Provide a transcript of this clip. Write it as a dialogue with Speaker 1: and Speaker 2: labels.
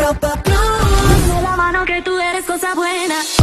Speaker 1: Dame la mano que tú eres cosa buena.